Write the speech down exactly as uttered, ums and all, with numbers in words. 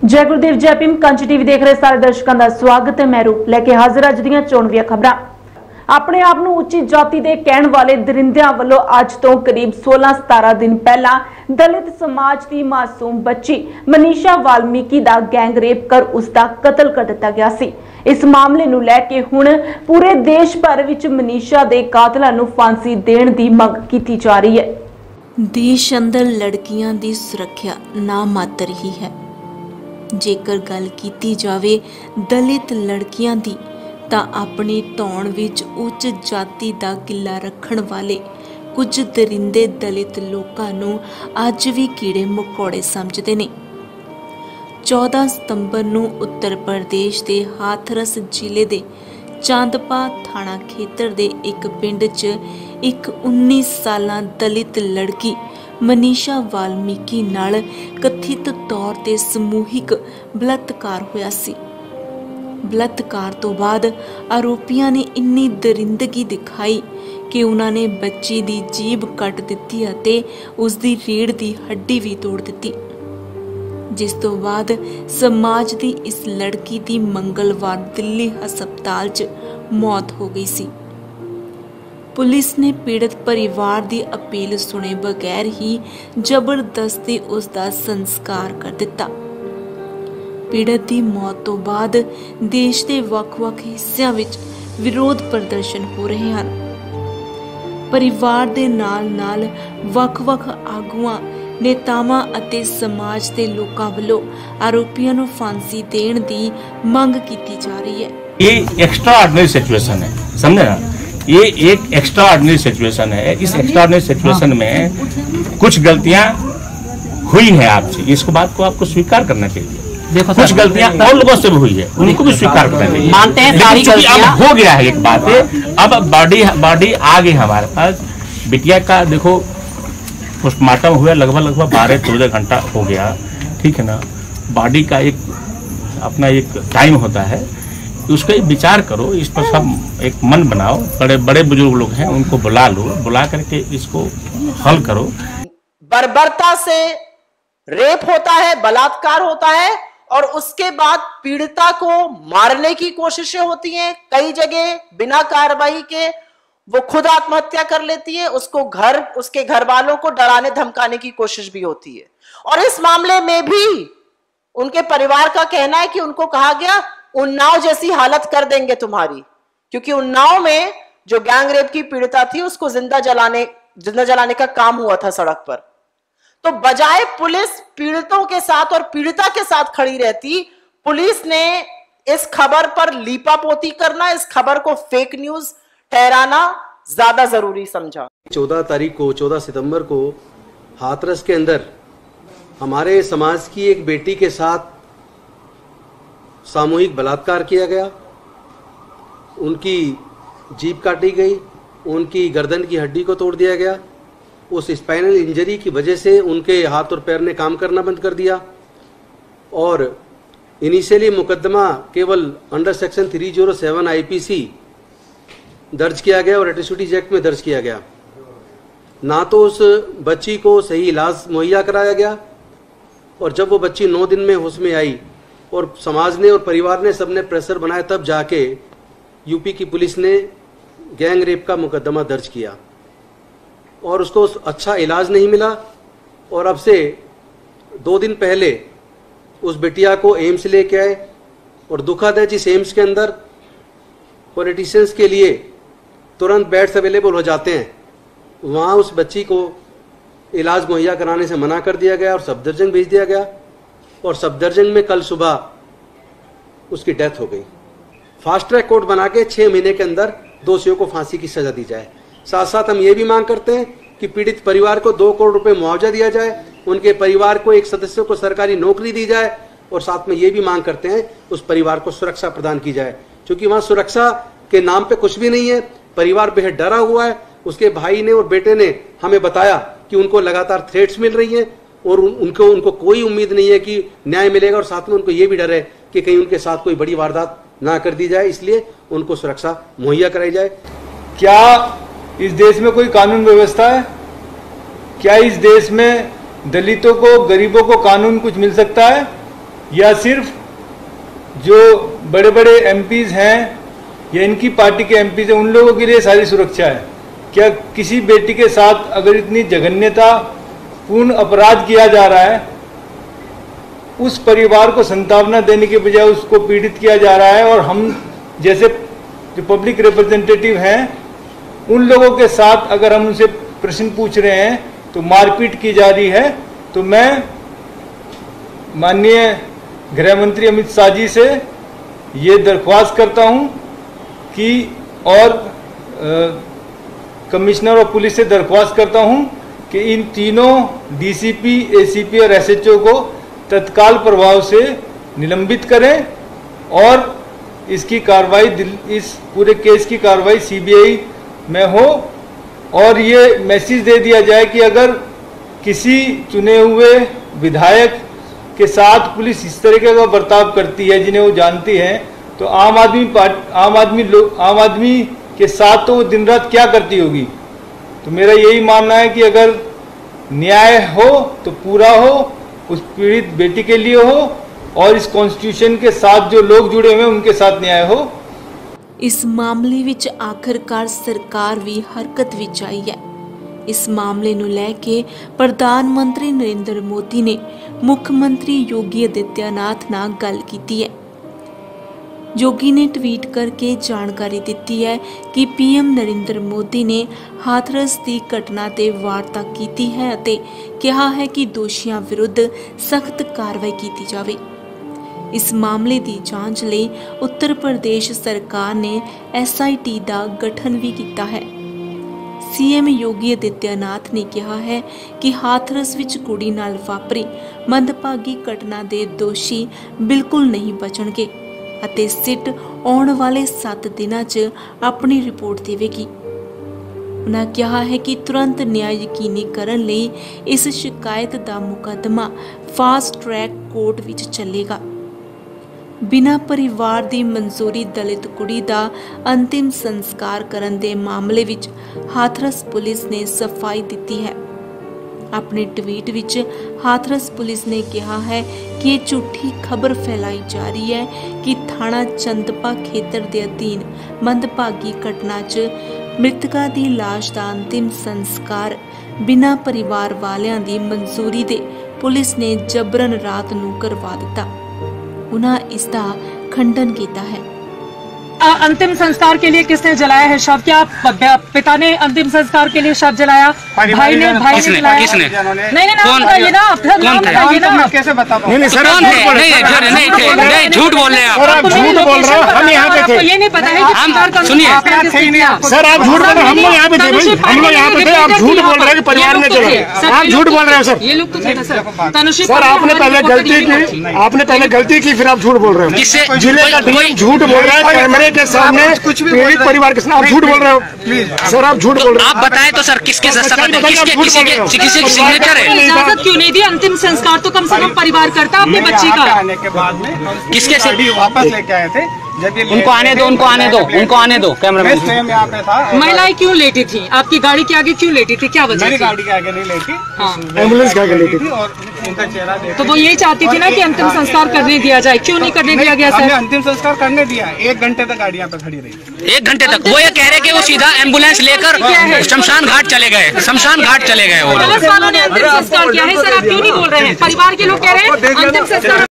जय गुरुदेव जय भीम। कंच टीवी देख रहे सारे दर्शकों का स्वागत है। मैं रूप लेके हाजिर अज ਦੀਆਂ ਚੋਣਵੀਆਂ खबरां। अपने आप ਨੂੰ ਉੱਚੀ ਜਾਤੀ ਦੇ ਕਹਿਣ ਵਾਲੇ ਦਰਿੰਦਿਆਂ ਵੱਲੋਂ ਅੱਜ ਤੋਂ करीब सोलह सतारह दिन पहला दलित समाज की मासूम बच्ची मनीषा वाल्मीकि ਦਾ गैंग रेप कर उसका कतल कर दिता गया सी। इस मामले ਨੂੰ ਲੈ ਕੇ ਹੁਣ पूरे देश भर ਵਿੱਚ मनीषा ਦੇ ਕਾਤਲਾਂ ਨੂੰ फांसी देण ਦੀ ਮੰਗ ਕੀਤੀ जा रही है। देश अंदर लड़कियां दी सुरक्षा ना मात्र ही है। जेकर गल कीती जावे दलित लड़कियां दी तां अपनी धौण विच उच्च जाति दा किला रखण वाले कुछ दरिंदे दलित लोकां नूं अज भी कीड़े मकोड़े समझदे ने। चौदह सितंबर नूं उत्तर प्रदेश दे हाथरस जिले दे चांदपा थाना खेतर दे एक पिंड च एक उन्नीस सालां दलित लड़की मनीषा वाल्मीकि नाल कथित तौर ते समूहिक बलात्कार होया सी। बलात्कार तो बाद आरोपियां ने इन्नी दरिंदगी दिखाई कि उन्होंने बच्ची दी जीभ कट दिती अते उसदी रीढ़ दी हड्डी भी तोड़ दिती। जिस तो बाद समाज दी इस लड़की दी मंगलवार दिल्ली हस्पताल च मौत हो गई सी। पुलिस ने पीड़ित परिवार की अपील सुने बगैर ही जबरदस्ती उसका संस्कार कर दिता। पीड़ित की मौत तो बाद देश के वख-वख हिस्सों विच विरोध प्रदर्शन हो रहे हैं। परिवार दे नाल-नाल वख-वख आगुआं नेतावां अते समाज के लोकां वल्लों आरोपियां नूं फांसी देण दी मंग कीती जा रही है। ये एक्स्ट्रा ऑर्डिनरी सिचुएशन है, समझे ना। ये एक एक्स्ट्रा ऑर्डिनरी सिचुएशन है। इस एक्स्ट्रा ऑर्डिनरी सिचुएशन में कुछ गलतियां हुई है आपसे, इसको बात को आपको स्वीकार करना चाहिए। देखो कुछ गलतियां और लोगों से भी हुई है, उनको भी स्वीकार करना चाहिए। मानते हैं सारी गलतियां। अब हो गया है एक बात है, अब बॉडी बॉडी आ गई हमारे पास। बिटिया का देखो पोस्टमार्टम हुआ लगभग लगभग बारह चौदह घंटा हो गया, ठीक है ना। बॉडी का एक अपना एक टाइम होता है, उसका विचार करो, इस पर सब एक मन बनाओ। बड़े बड़े बुजुर्ग लोग हैं, उनको बुला लो, बुला करके इसको हल करो। बर्बरता से रेप होता है, बलात्कार होता है और उसके बाद पीड़िता को मारने की कोशिशें होती हैं। कई जगह बिना कार्रवाई के वो खुद आत्महत्या कर लेती है, उसको घर उसके घर वालों को डराने धमकाने की कोशिश भी होती है। और इस मामले में भी उनके परिवार का कहना है कि उनको कहा गया उन्नाव जैसी हालत कर देंगे तुम्हारी, क्योंकि उन्नाव में जो गैंग रेप की पीड़िता थी उसको जिंदा जलाने जिंदा जलाने का काम हुआ था सड़क पर। तो बजाय पुलिस पीड़ितों के साथ और पीड़िता के साथ खड़ी रहती, पुलिस ने इस खबर पर लीपापोती करना, इस खबर को फेक न्यूज ठहराना ज्यादा जरूरी समझा। चौदह तारीख को चौदह सितंबर को हाथरस के अंदर हमारे समाज की एक बेटी के साथ सामूहिक बलात्कार किया गया। उनकी जीभ काटी गई, उनकी गर्दन की हड्डी को तोड़ दिया गया। उस स्पाइनल इंजरी की वजह से उनके हाथ और पैर ने काम करना बंद कर दिया। और इनिशियली मुकदमा केवल अंडर सेक्शन तीन सौ सात आईपीसी दर्ज किया गया और एट्रोसिटीज एक्ट में दर्ज किया गया। ना तो उस बच्ची को सही इलाज मुहैया कराया गया, और जब वो बच्ची नौ दिन में होश में आई और समाज ने और परिवार ने सबने प्रेशर बनाया, तब जाके यूपी की पुलिस ने गैंग रेप का मुकदमा दर्ज किया और उसको अच्छा इलाज नहीं मिला। और अब से दो दिन पहले उस बिटिया को एम्स लेके आए, और दुखद है जिस एम्स के अंदर पॉलिटिशियंस के लिए तुरंत बेड्स अवेलेबल हो जाते हैं, वहाँ उस बच्ची को इलाज मुहैया कराने से मना कर दिया गया और सफदरजंग भेज दिया गया। और सफदरजंग में कल सुबह उसकी डेथ हो गई। फास्ट ट्रैक कोर्ट बना के छह महीने के अंदर दोषियों को फांसी की सजा दी जाए। साथ साथ हम ये भी मांग करते हैं कि पीड़ित परिवार को दो करोड़ रुपए मुआवजा दिया जाए, उनके परिवार को एक सदस्य को सरकारी नौकरी दी जाए, और साथ में ये भी मांग करते हैं उस परिवार को सुरक्षा प्रदान की जाए, क्योंकि वहां सुरक्षा के नाम पे कुछ भी नहीं है। परिवार बेहद डरा हुआ है। उसके भाई ने और बेटे ने हमें बताया कि उनको लगातार थ्रेट्स मिल रही हैं और उन, उनको उनको कोई उम्मीद नहीं है कि न्याय मिलेगा, और साथ में उनको ये भी डर है कि कहीं उनके साथ कोई बड़ी वारदात ना कर दी जाए, इसलिए उनको सुरक्षा मुहैया कराई जाए। क्या इस देश में कोई कानून व्यवस्था है? क्या इस देश में दलितों को, गरीबों को कानून कुछ मिल सकता है? या सिर्फ जो बड़े बड़े एमपीज हैं या इनकी पार्टी के एमपीज हैं उन लोगों के लिए सारी सुरक्षा है? क्या किसी बेटी के साथ अगर इतनी जघन्यता पूर्ण अपराध किया जा रहा है, उस परिवार को संतावना देने के बजाय उसको पीड़ित किया जा रहा है, और हम जैसे जो पब्लिक रिप्रेजेंटेटिव हैं उन लोगों के साथ अगर हम उनसे प्रश्न पूछ रहे हैं तो मारपीट की जा रही है, तो मैं माननीय गृह मंत्री अमित शाह जी से ये दरख्वास्त करता हूं कि और कमिश्नर ऑफ पुलिस से दरख्वास्त करता हूं कि इन तीनों डीसीपी, एसीपी और एसएचओ को तत्काल प्रभाव से निलंबित करें और इसकी कार्रवाई, इस पूरे केस की कार्रवाई सीबीआई में हो, और ये मैसेज दे दिया जाए कि अगर किसी चुने हुए विधायक के साथ पुलिस इस तरीके का बर्ताव करती है जिन्हें वो जानती है, तो आम आदमी पार्टी आम आदमी लोग आम आदमी के साथ तो वो दिन रात क्या करती होगी। तो मेरा यही मानना है कि अगर न्याय हो तो पूरा हो, उस पीड़ित बेटी के लिए हो, और इस कॉन्स्टिट्यूशन के साथ जो लोग जुड़े हुए हैं उनके साथ न्याय हो। इस मामले ਵਿੱਚ ਆਖਰਕਾਰ ਸਰਕਾਰ ਵੀ ਹਰਕਤ ਵਿੱਚ ਆਈ ਹੈ। ਇਸ ਮਾਮਲੇ ਨੂੰ ਲੈ ਕੇ ਪ੍ਰਧਾਨ ਮੰਤਰੀ ਨਰਿੰਦਰ ਮੋਦੀ ਨੇ ਮੁੱਖ ਮੰਤਰੀ ਯੋਗੀ ਆਦਿੱਤਿਆਨਾਥ ਨਾਲ ਗੱਲ ਕੀਤੀ ਹੈ। योगी ने ट्वीट करके जानकारी दी है कि पीएम नरेंद्र मोदी ने हाथरस की घटना ते वार्ता की है और कहा है कि दोषियों विरुद्ध सख्त कार्रवाई की जाए। इस मामले की जांच लई उत्तर प्रदेश सरकार ने एस आई टी का गठन भी किया है। सीएम योगी आदित्यनाथ ने कहा है कि हाथरस विच कुड़ी नाल वापरी मंदभागी घटना के दोषी बिल्कुल नहीं बचणगे ਅਤੇ ਸਿੱਟ ਆਉਣ ਵਾਲੇ ਸੱਤ ਦਿਨਾਂ 'ਚ ਆਪਣੀ ਰਿਪੋਰਟ ਦੇਵੇਗੀ। उन्होंने कहा है कि तुरंत न्याय यकीनी करन लई इस शिकायत का मुकदमा फास्ट ट्रैक कोर्ट विच चलेगा। बिना परिवार की मंजूरी दलित कुड़ी का अंतिम संस्कार करन दे मामले विच हाथरस पुलिस ने सफाई दी है। अपने ट्वीट विच हाथरस पुलिस ने कहा है कि झूठी खबर फैलाई जा रही है कि थाना चंदपा खेतर के अधीन मंदभागी घटना च मृतका की लाश का अंतिम संस्कार बिना परिवार वालियां दी मंजूरी दे पुलिस ने जबरन रात नूं करवा दिता। उन्होंने इसका खंडन किया है। अंतिम संस्कार के लिए किसने जलाया है शव? क्या पिता ने अंतिम संस्कार के लिए शव जलाया? भाई ने भाई ने जलाया? किसने? नहीं नहीं नाम बताइए ना, नाम बताइए ना। कैसे बता पाऊं? नहीं सर, नहीं झूठ बोल रहे हैं आप, झूठ बोल रहे हो। हम यहाँ पे थे, ये नहीं पता है कि सुनिए सर, आप झूठ बोल रहे हो। हम लोग यहाँ पे थे भाई, हम लोग यहाँ पे थे। आप झूठ बोल रहे हैं कि परिवार में चला, आप झूठ बोल रहे हो सर। ये लोग तो थे ना सर। सर आपने पहले गलती की, आपने पहले गलती की, फिर आप झूठ बोल रहे हो। जिले का डीएम झूठ बोल रहा है कैमरे के सामने, कुछ भी पीड़ित परिवार के सामने आप झूठ बोल रहे हो। प्लीज सर आप झूठ बोल रहे हो। आप बताएं तो सर किसके किसके किसी की सिग्नेचर है? इजाजत क्यों नहीं दी? अंतिम संस्कार तो कम से कम परिवार करता अपने बच्ची का। आने के बाद में किसके से वापस लेके आए थे? जब ये उनको आने दो, उनको आने दो, उनको आने दो। कैमरा स्वयं यहाँ पे था। महिलाएं क्यों लेटी थी? आपकी गाड़ी के आगे क्यों लेटी थी? क्या वजह? मेरी गाड़ी के आगे नहीं लेटी, एम्बुलेंस के आगे लेटी थी। और उनका चेहरा तो वो यही चाहती थी ना कि अंतिम संस्कार करने दिया जाए। क्यों नहीं करने दिया गया सर? अंतिम संस्कार करने दिया। एक घंटे तक गाड़ी यहाँ पे खड़ी रही। एक घंटे तक वो ये कह रहे कि वो सीधा एम्बुलेंस लेकर शमशान घाट चले गए, शमशान घाट चले गए। वो पुलिस वालों ने अंतिम संस्कार किया है सर, आप क्यों नहीं बोल रहे हैं? परिवार के लोग कह रहे हैं अंतिम संस्कार